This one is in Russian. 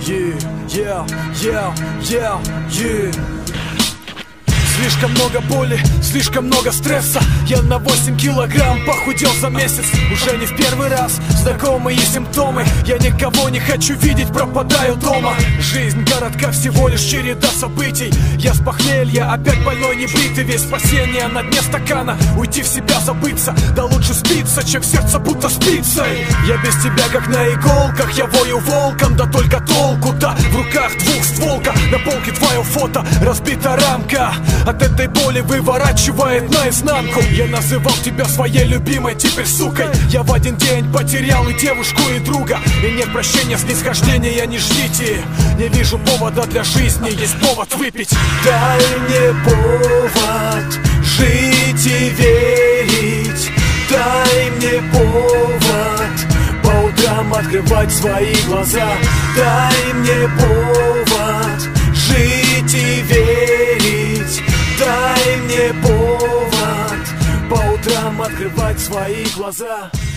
Слишком много боли, слишком много стресса. Я на 8 килограмм похудел за месяц. Уже не в первый раз, знакомые симптомы. Я никого не хочу видеть, пропадаю дома. Жизнь городка всего лишь череда событий. Я с похмелья, опять больной, не бритый. Весь спасение на дне стакана. Уйти в себя, забыться, да лучше спиться, чем сердце будто спицей. Я без тебя как на иголках, я вою волком, да только толку-то. В руках двухстволка, на полке твое фото, разбита рамка. От этой боли выворачивает наизнанку. Я называл тебя своей любимой, теперь сукой. Я в один день потерял и девушку, и друга. И нет прощения, снисхождения не ждите. Не вижу повода для жизни, есть повод выпить. Дай мне повод жить и верить. Дай мне повод по утрам открывать свои глаза. Дай мне повод жить и верить. Дай мне повод по утрам открывать свои глаза.